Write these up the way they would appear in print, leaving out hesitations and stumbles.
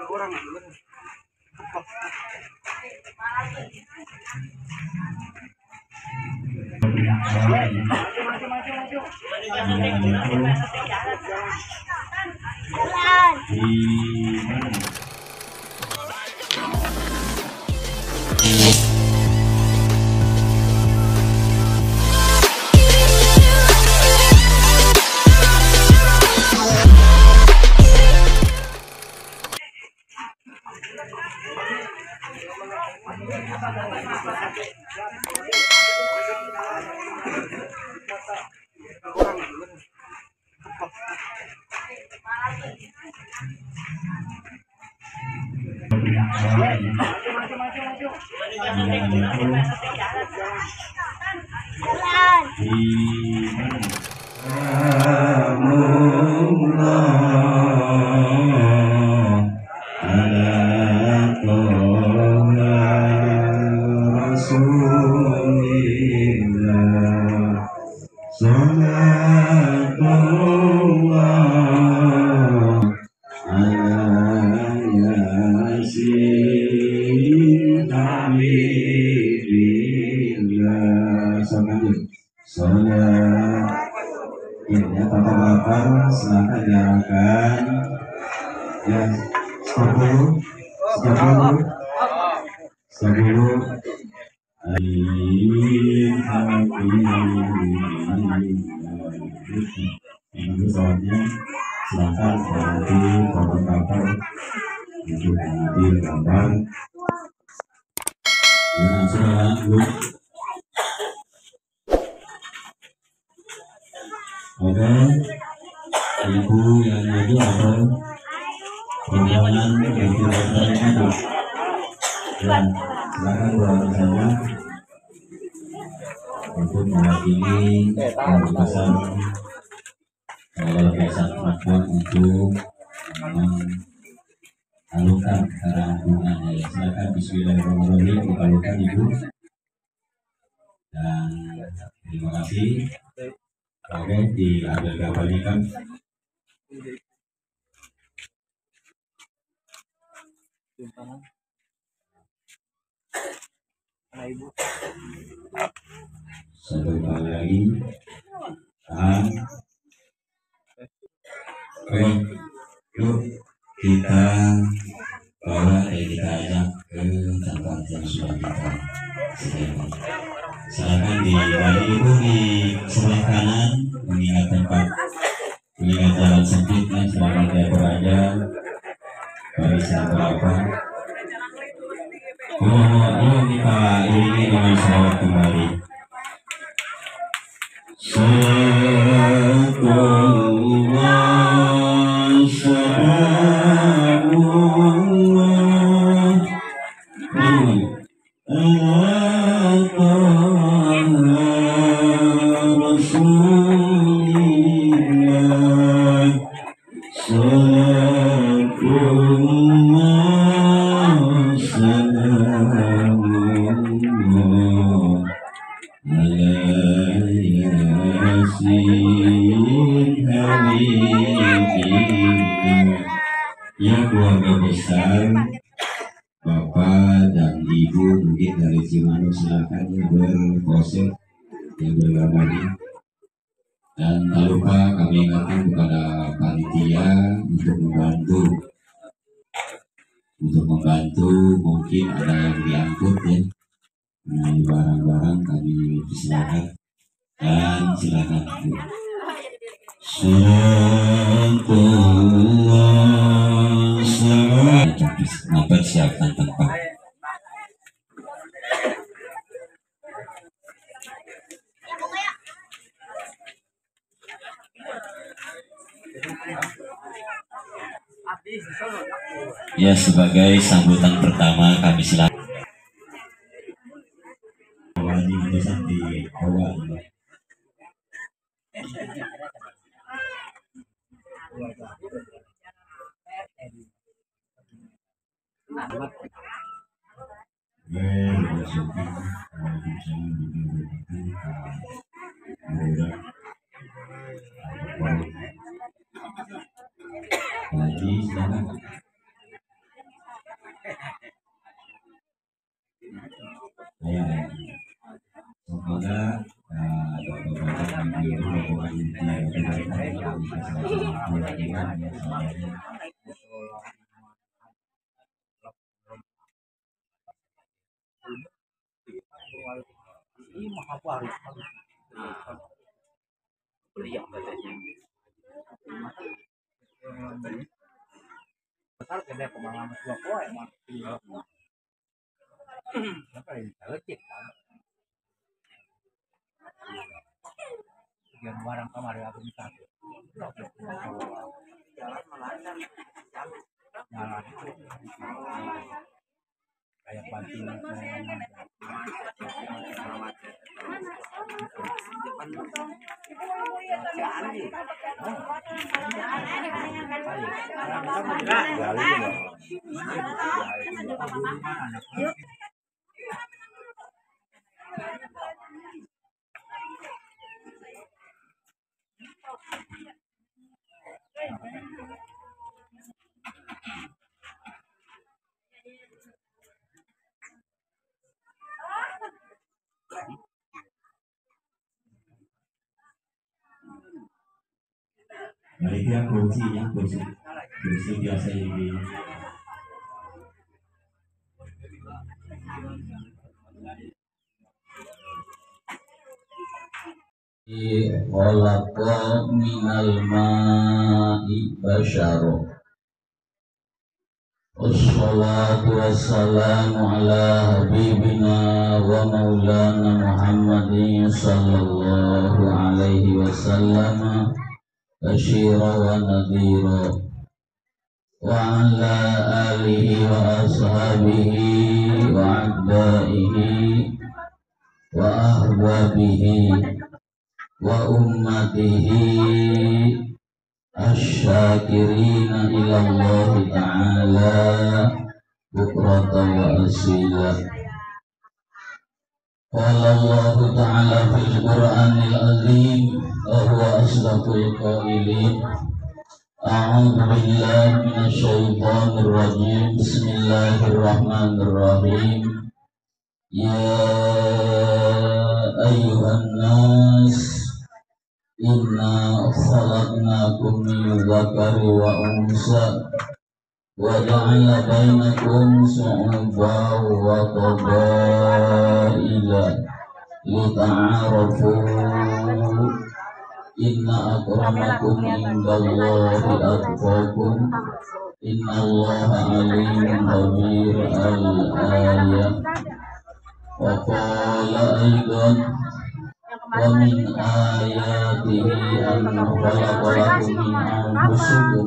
Silakan diarahkan ya, stop dulu. Soalnya silakan nanti fotografer untuk mengambil gambar. Nah, sudah oke, ibu yang maju atau rombongan yang tidak maju, dan silakan berada saja untuk mewakili keputusan Yayasan Rahmat untuk mengalukan karang bunganya. Ya, silakan bismillahirrahmanirrahim dialukan ibu, dan terima kasih. Oke, diambil gambarnya kan. Satu kali lagi. Oke, yuk kita bawa kita ajak ke tempat yang sudah kita sediakan. Silakan dari ibu di sebelah kanan, mengingat jalan sempitnya, silakan diatur aja barisan berapa. Ini Pak, ini dengan selamat kembali. Ya, keluarga besar Bapak dan Ibu mungkin dari Cimanuk, silakan berpose yang bergambarnya. Dan tak lupa kami ingatkan kepada panitia untuk membantu mungkin ada yang diangkut ya, barang-barang kami silakan, dan silakan mempersiapkan tempat. Ya, sebagai sambutan pertama kami silakan. Di awal. Lagi silakan. Panitia kursi biasa ini. Khalaqa minal ma'i basyara. Wassalatu wassalamu ala habibina wa maulana Muhammadin sallallahu alaihi wasallam basyira wa nadhira wa ala alihi wa ashabihi wa adbaihi wa ahbabihi wa ummatihi asyakirina ilallahi ta'ala bukrata wa asila. Qala Allah ta'ala fil Qur'anil azim wa huwa asdaqul qailin. A'udzu billahi minasy syaithanir rajim. Bismillahirrahmanirrahim. Ya ayyuhan nas inna khalaqnakum min dzakari wa unsa wa ja'alna bainakum shu'uban wa qabaila lita'arafu inna akramakum indallahi atqakum innallaha alimun khabir. Al-ayah. Wa qala aidan wa min ayatihi an khalaqa lakum min anfusikum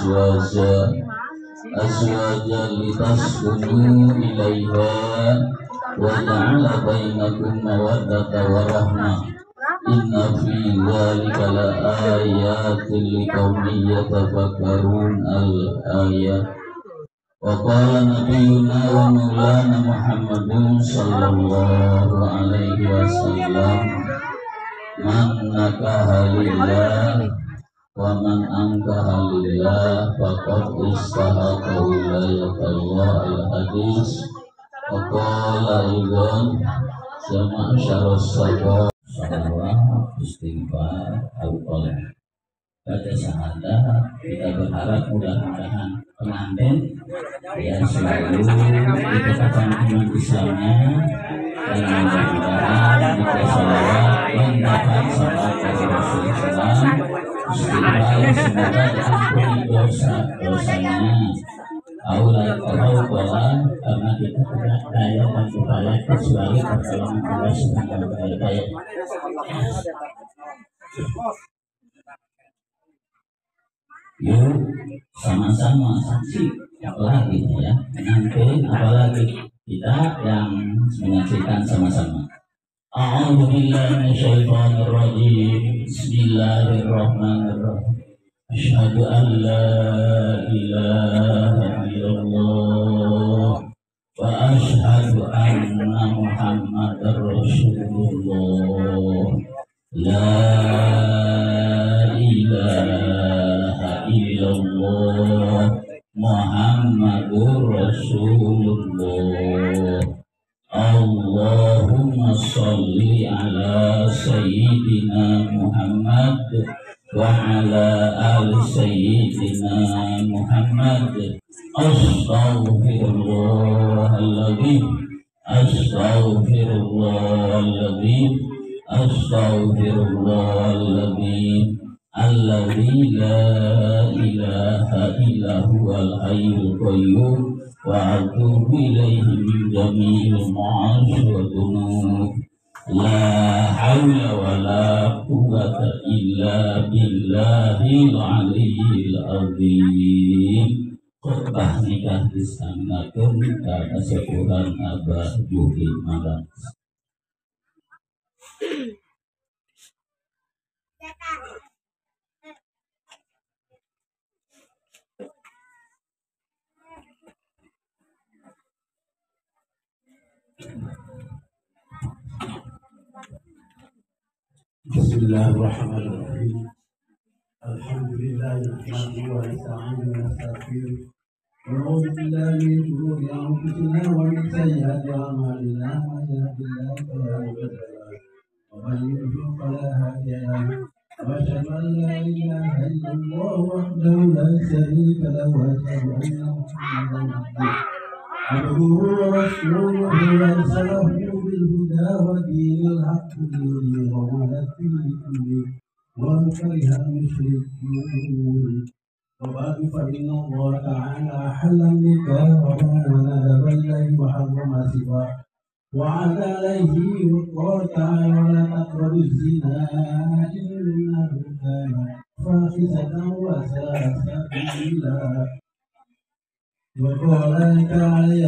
azwaja litaskunu ilaiha wa ja'ala bainakum mawaddata wa rahmah inna fi dzalika la ayatin liqaumin yatafakkarun. Al-ayah. Wa qala nabiyyuna wa maulana Muhammadun sallallahu alaihi wasallam man nakaha lillah wa man ankaha lillah faqad istahaqa wilayatallah. Al-hadis. Wa qala aidan sama'asyarus sabah salawat istighfar al-qalih. Baca syahadat, kita berharap mudah-mudahan pengantin yang selalu dikatakan iman Islamnya dan mudah-mudahan kita salawat mendapat salat dari Rasulullah istighfar semoga diampuni dosa-dosanya. Allah karena kita tidak daya dan upaya kecuali pertolongan Allah Subhanahu wa Ta'ala. Yuk sama-sama saksi apalagi ya, nanti apalagi kita yang menyaksikan sama-sama. A'udzu billahi minasyaitonir rajim. Bismillahirrahmanirrahim. Asyhadu an la ilaha illallah wa asyhadu anna Muhammadar Rasulullah. La ilaha illallah Muhammadur Rasulullah. Allahumma sholli ala sayyidina Muhammad wa ala ali sayyidina Muhammad. Astaghfirullahaladzim, astaghfirullahaladzim, astaghfirullahaladzim, alladzi la ilaha illa huwal hayyul qayyum, wa atubu ilaihi min jami'il ma'asi wa dhunub. La hawla wa la quwwata illa billahil aliyyil azim. Khutbah nikah disaminakeun karena sepuhan Abah Juhi Malang. Bismillahirrahmanirrahim. Alhamdulillah nahmaduhu wa nasta'inuhu wa nastaghfiruh. Na'udzu billahi min shururi anfusina wa min sayyiati a'malina. Man yahdihillahu fala mudilla lahu wa man yudlil fala hadiya lahu. Wa asyhadu an la ilaha illallah wahdahu la syarika lahu wa asyhadu anna Muhammadan abduhu wa rasuluhu arsalahu bil huda wa dinil haqqi liyudhhirahu 'ala ad-dini kullihi wa kariha al-mushrikun. وبعد فإن الله تعالى أحل النكاح ونذب الليل وحرم السباع وعاد عليه وقال تعالى ولا تقربوا الزنا إنه كان فاحشة وساء سبيلا. وقال تعالى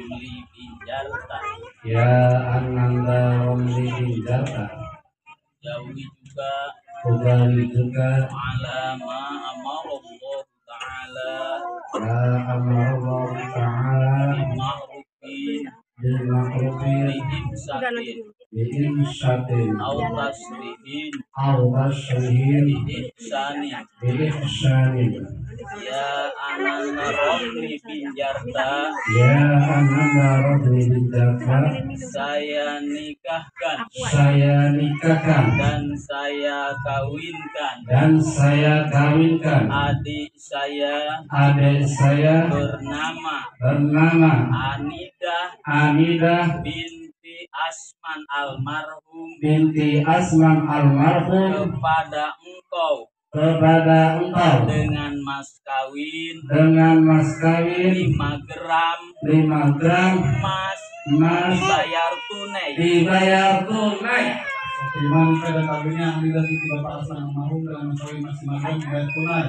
Ya Ananda Romli Binjarta, jauhi juga Ugali juga alama amarallahu ta'ala Ya Amarallah Ta'ala ma'rufin Bilmakrufin bi'insatin Bi'insatin au tasrihin Al-Basrihin bi'ihsanin. Bi'ihsanin. Ya Ananda Romli Binjarta, Ya Ananda Romli Binjarta, saya nikahkan saya nikahkan dan saya kawinkan adik saya bernama Anidah binti Asman almarhum kepada engkau dengan mas kawin 5 gram emas dibayar tunai. Terima pada tahunnya Amidah binti Bapak Asman almarhum dengan kawin maksimal dibayar tunai.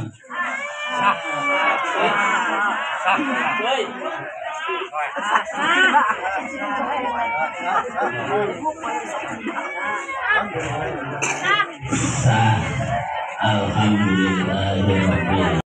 Alhamdulillah.